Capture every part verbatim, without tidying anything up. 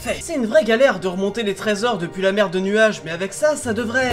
Parfait. C'est une vraie galère de remonter les trésors depuis la mer de nuages, mais avec ça, ça devrait...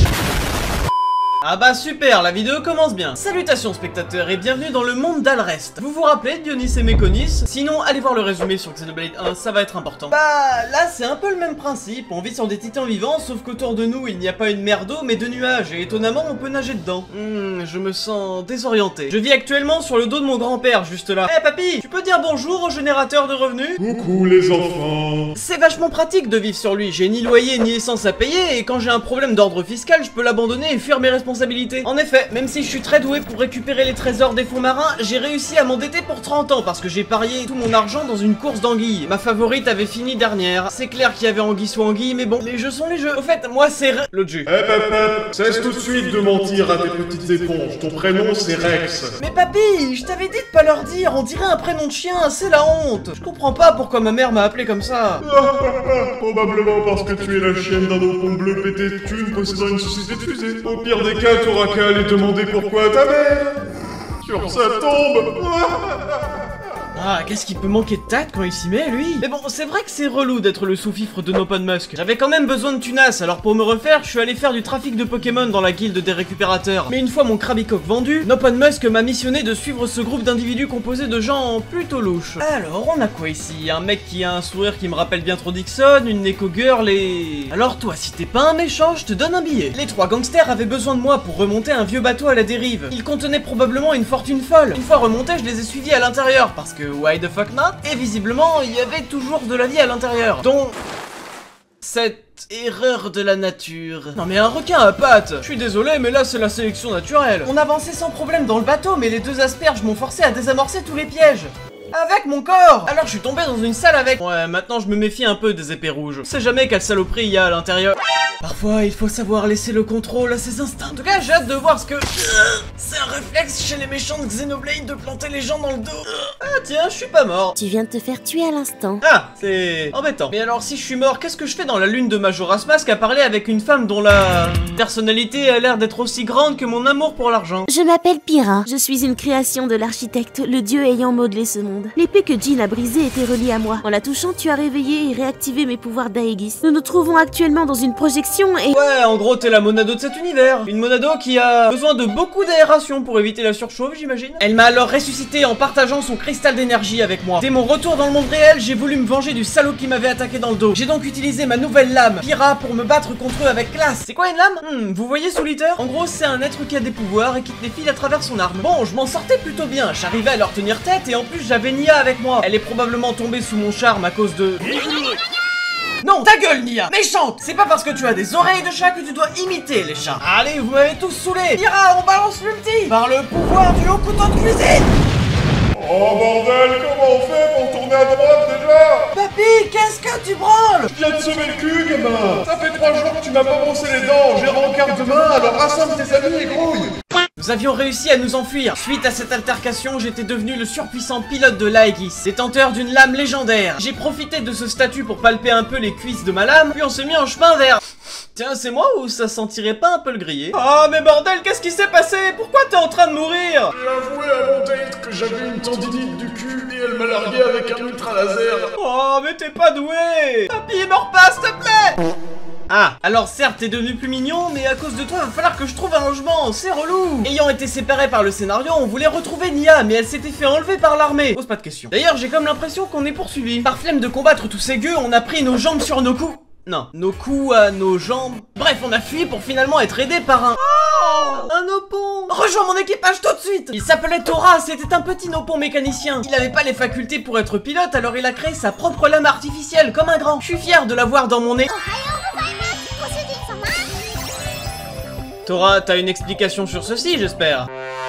Ah bah super, la vidéo commence bien. Salutations spectateurs et bienvenue dans le monde d'Alrest. Vous vous rappelez Dionys et Méconis? Sinon, allez voir le résumé sur Xenoblade un, ça va être important. Bah là, c'est un peu le même principe. On vit sur des titans vivants, sauf qu'autour de nous, il n'y a pas une mer d'eau, mais de nuages. Et étonnamment, on peut nager dedans. Hmm, je me sens désorienté. Je vis actuellement sur le dos de mon grand-père, juste là. Eh hey, papy, tu peux dire bonjour au générateur de revenus? Coucou les enfants. C'est vachement pratique de vivre sur lui. J'ai ni loyer ni essence à payer, et quand j'ai un problème d'ordre fiscal, je peux l'abandonner et fuir mes responsabilités. En effet, même si je suis très doué pour récupérer les trésors des fonds marins, j'ai réussi à m'endetter pour trente ans parce que j'ai parié tout mon argent dans une course d'anguilles. Ma favorite avait fini dernière. C'est clair qu'il y avait anguille sous anguille, mais bon, les jeux sont les jeux. Au fait, moi c'est R... l'autre jeu. Eh hey, papa, cesse tout de suite de mentir à tes petites éponges. Ton prénom c'est Rex. Mais papy, je t'avais dit de pas leur dire, on dirait un prénom de chien, c'est la honte. Je comprends pas pourquoi ma mère m'a appelé comme ça. Probablement parce que tu es la chienne d'un open bleu pété de thunes possédant une société de fusée. Au pire des cas, t'auras qu'à aller demander pourquoi à ta mère. Sur sa tombe. Ah, qu'est-ce qu'il peut manquer de tact quand il s'y met, lui? Mais bon, c'est vrai que c'est relou d'être le sous-fifre de Nopon Musk. J'avais quand même besoin de tunas, alors pour me refaire, je suis allé faire du trafic de Pokémon dans la guilde des récupérateurs. Mais une fois mon Krabicock vendu, Nopon Musk m'a missionné de suivre ce groupe d'individus composé de gens plutôt louches. Alors, on a quoi ici? Un mec qui a un sourire qui me rappelle bien trop Dixon, une Neko Girl et... Alors toi, si t'es pas un méchant, je te donne un billet. Les trois gangsters avaient besoin de moi pour remonter un vieux bateau à la dérive. Il contenait probablement une fortune folle. Une fois remonté, je les ai suivis à l'intérieur, parce que why the fuck not? Et visiblement, il y avait toujours de la vie à l'intérieur, dont... cette erreur de la nature. Non mais un requin à pattes. Je suis désolé, mais là c'est la sélection naturelle. On avançait sans problème dans le bateau, mais les deux asperges m'ont forcé à désamorcer tous les pièges. Avec mon corps! Alors je suis tombé dans une salle avec... Ouais, maintenant je me méfie un peu des épées rouges. Je sais jamais quelle saloperie il y a à l'intérieur. Parfois, il faut savoir laisser le contrôle à ses instincts. En tout cas, j'ai hâte de voir ce que... C'est un réflexe chez les méchants de Xenoblade de planter les gens dans le dos. Ah tiens, je suis pas mort. Tu viens de te faire tuer à l'instant. Ah, c'est embêtant. Mais alors si je suis mort, qu'est-ce que je fais dans la lune de Majora's Mask à parler avec une femme dont la personnalité a l'air d'être aussi grande que mon amour pour l'argent? Je m'appelle Pyra. Je suis une création de l'architecte, le dieu ayant modelé ce monde. L'épée que Jean a brisée était reliée à moi. En la touchant, tu as réveillé et réactivé mes pouvoirs d'Aegis. Nous nous trouvons actuellement dans une projection et... Ouais, en gros, t'es la monado de cet univers. Une monado qui a besoin de beaucoup d'aération pour éviter la surchauffe, j'imagine. Elle m'a alors ressuscité en partageant son cristal d'énergie avec moi. Dès mon retour dans le monde réel, j'ai voulu me venger du salaud qui m'avait attaqué dans le dos. J'ai donc utilisé ma nouvelle lame, Pyra, pour me battre contre eux avec classe. C'est quoi une lame? Hmm, vous voyez Souliter? En gros, c'est un être qui a des pouvoirs et qui te défile à travers son arme. Bon, je m'en sortais plutôt bien. J'arrivais à leur tenir tête et en plus, j'avais Nia avec moi. Elle est probablement tombée sous mon charme à cause de... Non, ta gueule, Nia! Méchante! C'est pas parce que tu as des oreilles de chat que tu dois imiter les chats. Allez, vous m'avez tous saoulé. Pyra, on balance l'ulti par le pouvoir du haut couteau de cuisine. Oh bordel, comment on fait pour tourner à droite déjà? Papy, qu'est-ce que tu branles? Je viens de sauver le cul, gamin. Ça fait trois jours que tu m'as pas brossé les dents. J'ai rencarte demain, alors rassemble tes amis et grouille. Nous avions réussi à nous enfuir. Suite à cette altercation, j'étais devenu le surpuissant pilote de l'Aegis, détenteur d'une lame légendaire. J'ai profité de ce statut pour palper un peu les cuisses de ma lame, puis on s'est mis en chemin vers... Tiens, c'est moi ou ça sentirait pas un peu le grillé? Ah, mais bordel, qu'est-ce qui s'est passé? Pourquoi t'es en train de mourir? J'ai avoué à mon date que j'avais une tendinite du cul et elle m'a largué avec un ultra laser. Oh, mais t'es pas doué. Papy, meurs pas, s'il te plaît. Ah, alors certes t'es devenu plus mignon, mais à cause de toi il va falloir que je trouve un logement, c'est relou. Ayant été séparés par le scénario, on voulait retrouver Nia, mais elle s'était fait enlever par l'armée. Pose pas de questions. D'ailleurs j'ai comme l'impression qu'on est poursuivi. Par flemme de combattre tous ces gueux, on a pris nos jambes sur nos coups. Non, nos coups à nos jambes. Bref, on a fui pour finalement être aidé par un... Oh, un Nopon. Rejoins mon équipage tout de suite. Il s'appelait Thora, c'était un petit Nopon mécanicien. Il avait pas les facultés pour être pilote, alors il a créé sa propre lame artificielle, comme un grand. Je suis fier de l'avoir dans mon nez. Thora, t'as une explication sur ceci, j'espère?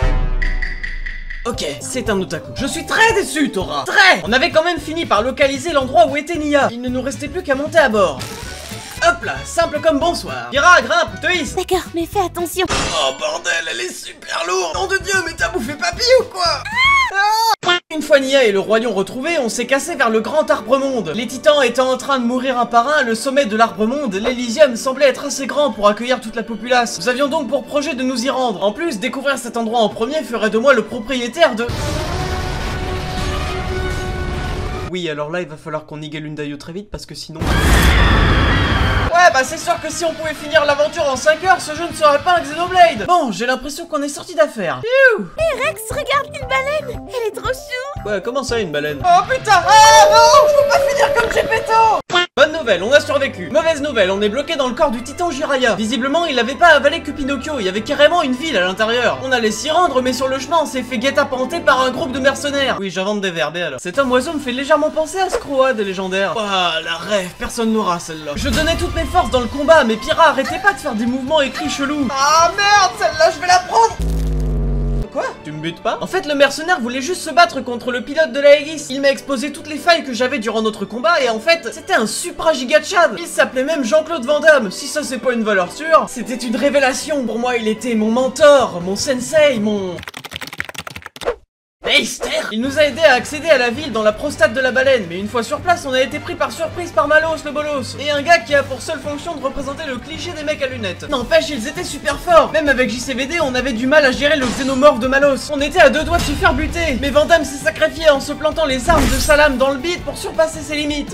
Ok, c'est un otaku. Je suis très déçu, Thora. Très. On avait quand même fini par localiser l'endroit où était Nia. Il ne nous restait plus qu'à monter à bord. Hop là, simple comme bonsoir. Pyra, grimpe, te hisse. D'accord, mais fais attention. Oh bordel, elle est super lourde. Nom de Dieu, mais t'as bouffé papy ou quoi? Ah. Une fois Nia et le royaume retrouvés, on s'est cassé vers le grand arbre-monde. Les titans étant en train de mourir un par un, le sommet de l'arbre-monde, l'Elysium semblait être assez grand pour accueillir toute la populace. Nous avions donc pour projet de nous y rendre. En plus, découvrir cet endroit en premier ferait de moi le propriétaire de... Oui, alors là, il va falloir qu'on nigue l'Undayo très vite parce que sinon... Ouais, bah c'est sûr que si on pouvait finir l'aventure en cinq heures, ce jeu ne serait pas un Xenoblade. Bon, j'ai l'impression qu'on est sorti d'affaire. Hé hey Rex, regarde, une baleine. Elle est trop chou. Ouais, comment ça, une baleine? Oh putain. Ah non, je peux pas finir comme Gepetto. Bonne nouvelle, on a survécu. Mauvaise nouvelle, on est bloqué dans le corps du titan Jiraiya. Visiblement, il avait pas avalé que Pinocchio, il y avait carrément une ville à l'intérieur. On allait s'y rendre, mais sur le chemin, on s'est fait guet-apens par un groupe de mercenaires. Oui, j'invente des verbes, alors. Cet homme oiseau me fait légèrement penser à Scroa des légendaires. Ouah, la rêve, personne n'aura celle-là. Je donnais toutes mes forces dans le combat, mais Pyra, arrêtez pas de faire des mouvements écrits chelous. Ah merde, celle-là, je vais la prendre. Quoi? Tu me butes pas? En fait, le mercenaire voulait juste se battre contre le pilote de la Aegis. Il m'a exposé toutes les failles que j'avais durant notre combat et en fait, c'était un supra giga Chad. Il s'appelait même Jean-Claude Van Damme. Si ça c'est pas une valeur sûre, c'était une révélation pour moi. Il était mon mentor, mon sensei, mon... Meister! Il nous a aidé à accéder à la ville dans la prostate de la baleine, mais une fois sur place, on a été pris par surprise par Malos le bolos, et un gars qui a pour seule fonction de représenter le cliché des mecs à lunettes. N'empêche, ils étaient super forts. Même avec J C V D, on avait du mal à gérer le xénomorphe de Malos. On était à deux doigts de se faire buter, mais Van Damme s'est sacrifié en se plantant les armes de Salam dans le bide pour surpasser ses limites.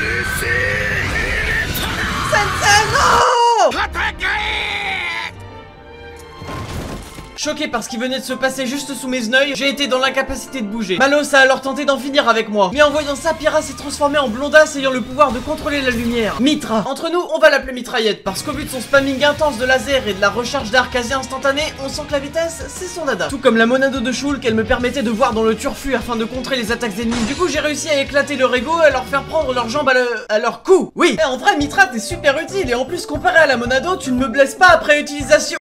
Sensei, non! Choqué par ce qui venait de se passer juste sous mes yeux, j'ai été dans l'incapacité de bouger. Malos a alors tenté d'en finir avec moi. Mais en voyant ça, Pyra s'est transformé en blondasse ayant le pouvoir de contrôler la lumière. Mitra. Entre nous, on va l'appeler mitraillette, parce qu'au vu de son spamming intense de laser et de la recharge d'arc quasi instantanée, on sent que la vitesse, c'est son dada. Tout comme la monado de Shulk, qu'elle me permettait de voir dans le turfu afin de contrer les attaques ennemies. Du coup, j'ai réussi à éclater leur ego et à leur faire prendre leurs jambes à, le... à leur cou. Oui, et en vrai, Mitra, t'es super utile, et en plus, comparé à la monado, tu ne me blesses pas après utilisation.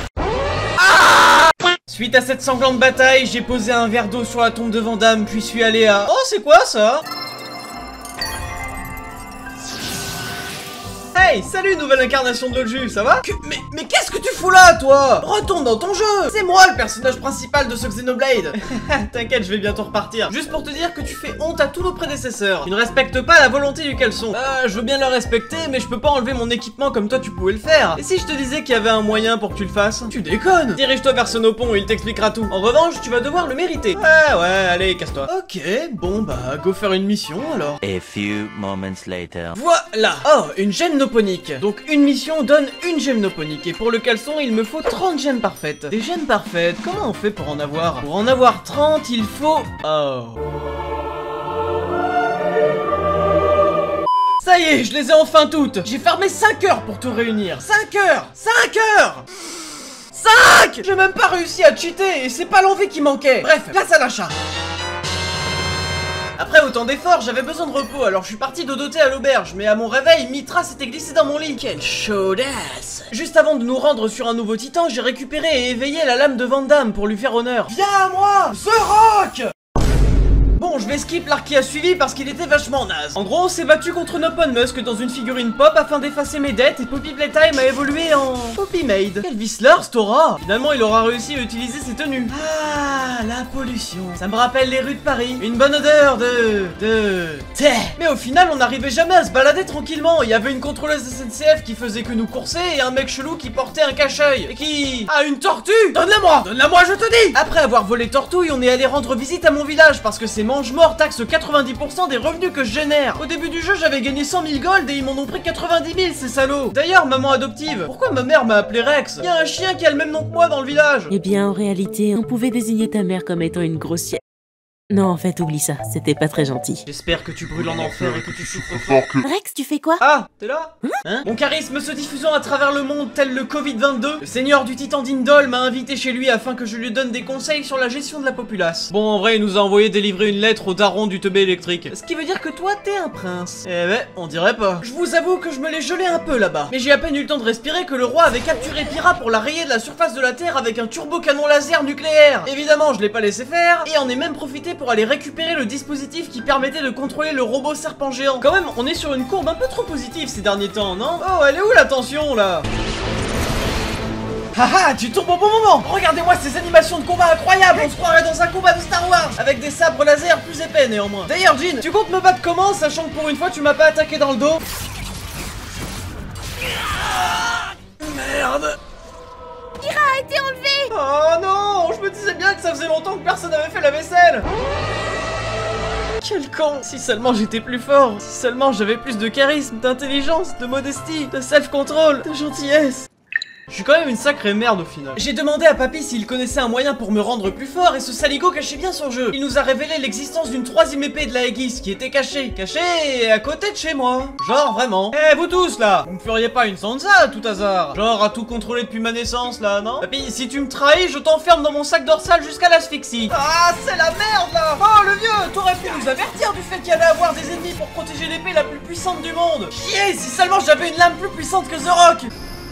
Suite à cette sanglante bataille, j'ai posé un verre d'eau sur la tombe de Van Damme, puis suis allé à... Oh, c'est quoi ça? Hey, salut nouvelle incarnation de Lolju, ça va? Que... Mais, mais qu'est-ce que tu fous là, toi? Retourne dans ton jeu. C'est moi le personnage principal de ce Xenoblade. T'inquiète, je vais bientôt repartir. Juste pour te dire que tu fais honte à tous nos prédécesseurs. Tu ne respectes pas la volonté du caleçon. Ah, je veux bien le respecter, mais je peux pas enlever mon équipement comme toi tu pouvais le faire. Et si je te disais qu'il y avait un moyen pour que tu le fasses? Tu déconnes. Dirige-toi vers Sonopon, il t'expliquera tout. En revanche, tu vas devoir le mériter. Ah ouais, allez, casse-toi. Ok, bon bah, go faire une mission alors. A few moments later. Voilà. Oh, une gemme noponique. Donc une mission donne une gemme noponique. Et pour le caleçon, il me faut trente gemmes parfaites. Des gemmes parfaites, comment on fait pour en avoir? Pour en avoir trente, il faut... Oh... Ça y est, je les ai enfin toutes. J'ai fermé cinq heures pour tout réunir. cinq heures. cinq heures. cinq. J'ai même pas réussi à cheater et c'est pas l'envie qui manquait. Bref, place à l'achat. Après autant d'efforts, j'avais besoin de repos, alors je suis parti dodoter à l'auberge, mais à mon réveil, Mitra s'était glissé dans mon lit. Quelle chaudasse! Juste avant de nous rendre sur un nouveau titan, j'ai récupéré et éveillé la lame de Van Damme pour lui faire honneur. Viens à moi, The Rock! Bon, je vais skip l'arc qui a suivi parce qu'il était vachement naze. En gros, on s'est battu contre Nopon Musk dans une figurine pop afin d'effacer mes dettes et Poppy Playtime a évolué en... Poppy Maid. Quel Whistler, cet aura! Finalement, il aura réussi à utiliser ses tenues. Ah, la pollution. Ça me rappelle les rues de Paris. Une bonne odeur de... de... thé. Mais au final, on n'arrivait jamais à se balader tranquillement. Il y avait une contrôleuse S N C F qui faisait que nous courser et un mec chelou qui portait un cache-œil. Et qui... Ah, une tortue! Donne-la-moi! Donne-la-moi, je te dis! Après avoir volé Tortouille, on est allé rendre visite à mon village parce que c'est mange-mort taxe quatre-vingt-dix pour cent des revenus que je génère. Au début du jeu, j'avais gagné cent mille gold et ils m'en ont pris quatre-vingt-dix mille, ces salauds. D'ailleurs, maman adoptive, pourquoi ma mère m'a appelé Rex? Il y a un chien qui a le même nom que moi dans le village. Eh bien, en réalité, on pouvait désigner ta mère comme étant une grossière. Non, en fait, oublie ça, c'était pas très gentil. J'espère que tu brûles en enfer et que tu souffres fort. Rex, tu fais quoi? Ah, t'es là? Hein? Mon charisme se diffusant à travers le monde tel le Covid vingt-deux, le seigneur du titan d'Indol m'a invité chez lui afin que je lui donne des conseils sur la gestion de la populace. Bon, en vrai, il nous a envoyé délivrer une lettre au daron du teubé électrique. Ce qui veut dire que toi, t'es un prince. Eh ben, on dirait pas. Je vous avoue que je me l'ai gelé un peu là-bas. Mais j'ai à peine eu le temps de respirer que le roi avait capturé Pyra pour la rayer de la surface de la Terre avec un turbo-canon laser nucléaire. Évidemment, je l'ai pas laissé faire et en ai même profité pour aller récupérer le dispositif qui permettait de contrôler le robot serpent géant. Quand même, on est sur une courbe un peu trop positive ces derniers temps, non? Oh, elle est où la tension, là? Haha, tu tombes au bon moment. Regardez-moi ces animations de combat incroyables. On se croirait dans un combat de Star Wars avec des sabres laser plus épais néanmoins. D'ailleurs, Jean, tu comptes me battre comment, sachant que pour une fois tu m'as pas attaqué dans le dos? Merde. Pyra a été enlevée. Oh non, je me disais bien que ça faisait longtemps que personne n'avait fait la vaisselle. Quel con! Si seulement j'étais plus fort, si seulement j'avais plus de charisme, d'intelligence, de modestie, de self-control, de gentillesse. Je suis quand même une sacrée merde au final. J'ai demandé à papy s'il connaissait un moyen pour me rendre plus fort et ce saligo cachait bien son jeu. Il nous a révélé l'existence d'une troisième épée de la Aegis qui était cachée. Cachée à côté de chez moi. Genre vraiment. Eh vous tous là, vous me feriez pas une Sansa à tout hasard? Genre à tout contrôler depuis ma naissance là, non? Papy, si tu me trahis, je t'enferme dans mon sac dorsal jusqu'à l'asphyxie. Ah c'est la merde là. Oh le vieux, t'aurais pu nous avertir du fait qu'il allait avoir des ennemis pour protéger l'épée la plus puissante du monde. Chier, si seulement j'avais une lame plus puissante que The Rock.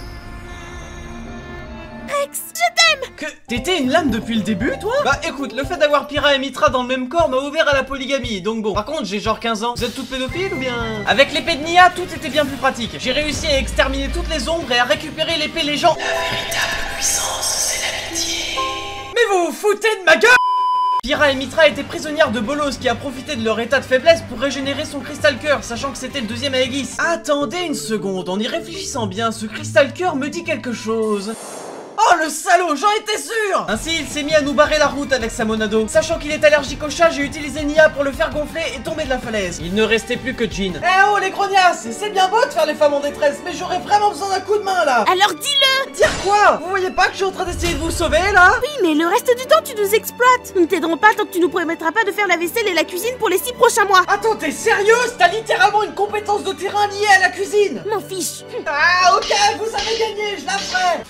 Rex, je t'aime! Que t'étais une lame depuis le début, toi? Bah écoute, le fait d'avoir Pyra et Mitra dans le même corps m'a ouvert à la polygamie, donc bon. Par contre, j'ai genre quinze ans. Vous êtes toutes pédophiles ou bien? Avec l'épée de Nia, tout était bien plus pratique. J'ai réussi à exterminer toutes les ombres et à récupérer l'épée légende. La véritable puissance, c'est l'amitié. Mais vous vous foutez de ma gueule! Pyra et Mitra étaient prisonnières de Bolos qui a profité de leur état de faiblesse pour régénérer son cristal cœur, sachant que c'était le deuxième Aegis. Attendez une seconde, en y réfléchissant bien, ce cristal cœur me dit quelque chose. Oh le salaud, j'en étais sûr! Ainsi il s'est mis à nous barrer la route avec sa monado. Sachant qu'il est allergique au chat, j'ai utilisé Nia pour le faire gonfler et tomber de la falaise. Il ne restait plus que Jean. Eh oh les grognasses, c'est bien beau de faire les femmes en détresse, mais j'aurais vraiment besoin d'un coup de main là. Alors dis-le! Dire quoi? Vous voyez pas que je suis en train d'essayer de vous sauver là? Oui, mais le reste du temps tu nous exploites. Nous ne t'aiderons pas tant que tu nous promettras pas de faire la vaisselle et la cuisine pour les six prochains mois. Attends, t'es sérieuse? T'as littéralement une compétence de terrain liée à la cuisine. M'en fiche. Ah ok, vous avez gagné, je la ferai.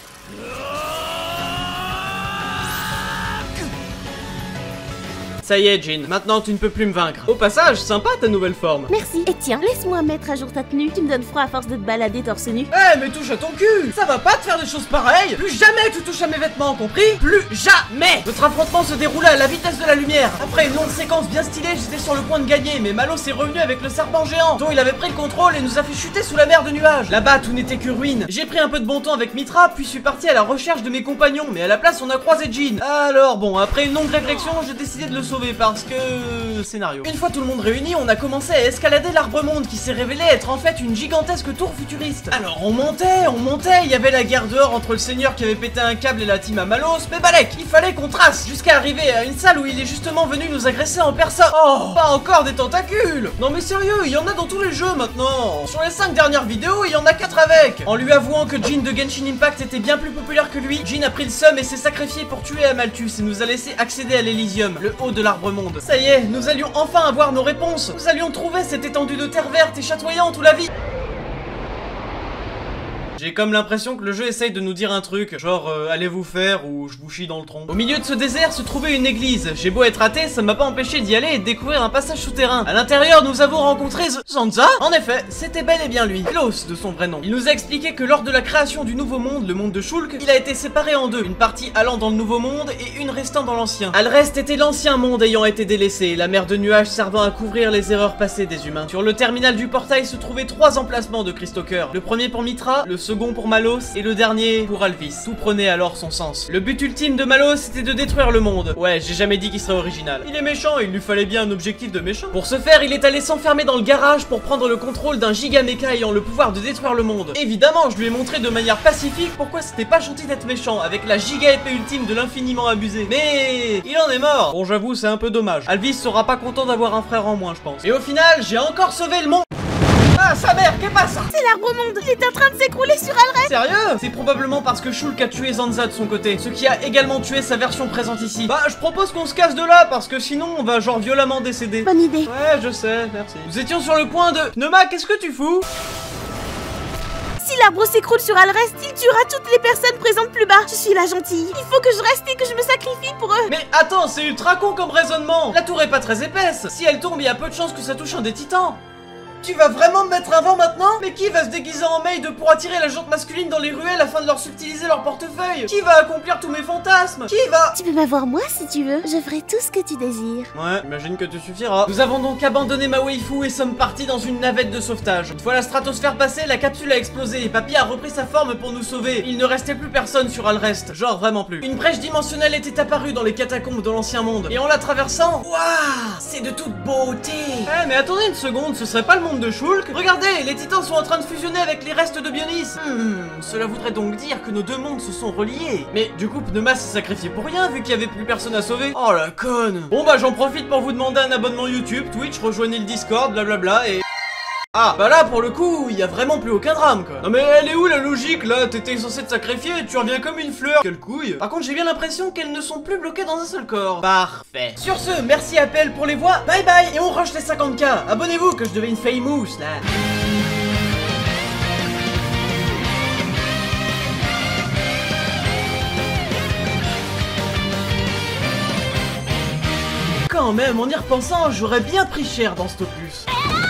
Ça y est, Jean, maintenant tu ne peux plus me vaincre. Au passage, sympa ta nouvelle forme. Merci. Et tiens, laisse-moi mettre à jour ta tenue. Tu me donnes froid à force de te balader torse nu. Eh, mais touche à ton cul. Ça va pas te faire des choses pareilles. Plus jamais tu touches à mes vêtements, compris? Plus jamais. Notre affrontement se déroulait à la vitesse de la lumière. Après une longue séquence bien stylée, j'étais sur le point de gagner, mais Malos est revenu avec le serpent géant, dont il avait pris le contrôle et nous a fait chuter sous la mer de nuages. Là-bas, tout n'était que ruine. J'ai pris un peu de bon temps avec Mitra, puis suis parti à la recherche de mes compagnons, mais à la place, on a croisé Jean. Alors bon, après une longue réflexion, j'ai décidé de le sauver parce que... scénario. Une fois tout le monde réuni, on a commencé à escalader l'arbre-monde qui s'est révélé être en fait une gigantesque tour futuriste. Alors on montait, on montait, il y avait la guerre dehors entre le seigneur qui avait pété un câble et la team à Malos, mais Balek, il fallait qu'on trace jusqu'à arriver à une salle où il est justement venu nous agresser en personne. Oh, pas encore des tentacules. Non mais sérieux, il y en a dans tous les jeux maintenant. Sur les cinq dernières vidéos, il y en a quatre avec. En lui avouant que Jean de Genshin Impact était bien plus populaire que lui, Jean a pris le seum et s'est sacrifié pour tuer Amalthus et nous a laissé accéder à l'Elysium, le haut de l'arbre-monde. Ça y est, nous allions enfin avoir nos réponses. Nous allions trouver cette étendue de terre verte et chatoyante où la vie... J'ai comme l'impression que le jeu essaye de nous dire un truc, genre euh, allez vous faire ou je vous chie dans le tronc. Au milieu de ce désert se trouvait une église. J'ai beau être athée, ça m'a pas empêché d'y aller et de découvrir un passage souterrain. À l'intérieur, nous avons rencontré Z- Sansa. En effet, c'était bel et bien lui, Klaus de son vrai nom. Il nous a expliqué que lors de la création du nouveau monde, le monde de Shulk, il a été séparé en deux, une partie allant dans le nouveau monde et une restant dans l'ancien. Al reste était l'ancien monde ayant été délaissé, la mer de nuages servant à couvrir les erreurs passées des humains. Sur le terminal du portail se trouvaient trois emplacements de Cristocœur. Le premier pour Mitra, le second pour Malos et le dernier pour Alvis. Tout prenait alors son sens. Le but ultime de Malos était de détruire le monde. Ouais, j'ai jamais dit qu'il serait original. Il est méchant, il lui fallait bien un objectif de méchant. Pour ce faire, il est allé s'enfermer dans le garage pour prendre le contrôle d'un giga méca ayant le pouvoir de détruire le monde. Évidemment, je lui ai montré de manière pacifique pourquoi c'était pas gentil d'être méchant avec la giga épée ultime de l'infiniment abusé. Mais il en est mort. Bon, j'avoue, c'est un peu dommage. Alvis sera pas content d'avoir un frère en moins, je pense. Et au final, j'ai encore sauvé le monde. Ah, sa mère, qu'est-ce que passe? C'est l'arbre-monde. Il est en train de s'écrouler sur Alred. Sérieux? C'est probablement parce que Shulk a tué Sansa de son côté, ce qui a également tué sa version présente ici. Bah, je propose qu'on se casse de là parce que sinon on va genre violemment décéder. Bonne idée. Ouais, je sais, merci. Nous étions sur le point de... Pneuma, qu'est-ce que tu fous? Si l'arbre s'écroule sur Alrest, il tuera toutes les personnes présentes plus bas. Je suis la gentille. Il faut que je reste et que je me sacrifie pour eux. Mais attends, c'est ultra con comme raisonnement. La tour est pas très épaisse. Si elle tombe, il y a peu de chances que ça touche un des titans. Tu vas vraiment me mettre un vent maintenant? Mais qui va se déguiser en maid pour attirer la jante masculine dans les ruelles afin de leur subtiliser leur portefeuille? Qui va accomplir tous mes fantasmes? Qui va... Tu peux m'avoir moi si tu veux. Je ferai tout ce que tu désires. Ouais, imagine que tu suffiras. Nous avons donc abandonné ma waifu et sommes partis dans une navette de sauvetage. Une fois la stratosphère passée, la capsule a explosé et Papy a repris sa forme pour nous sauver. Il ne restait plus personne sur Alrest. Genre vraiment plus. Une brèche dimensionnelle était apparue dans les catacombes de l'ancien monde. Et en la traversant... Waouh, c'est de toute beauté. Eh mais attendez une seconde, ce serait pas le monde monde de Shulk. Regardez, les titans sont en train de fusionner avec les restes de Bionis. Hmm, cela voudrait donc dire que nos deux mondes se sont reliés. Mais du coup, Pneumas s'est sacrifié pour rien vu qu'il y avait plus personne à sauver. Oh la conne. Bon bah j'en profite pour vous demander un abonnement YouTube, Twitch, rejoignez le Discord, blablabla et... Ah, bah là, pour le coup, il y a vraiment plus aucun drame, quoi. Non mais elle est où la logique, là? T'étais censé te sacrifier et tu reviens comme une fleur. Quelle couille. Par contre, j'ai bien l'impression qu'elles ne sont plus bloquées dans un seul corps. Parfait. Sur ce, merci Appel pour les voix. Bye bye, et on rush les cinquante K. Abonnez-vous que je devienne famous, là. Quand même, en y repensant, j'aurais bien pris cher dans cet opus.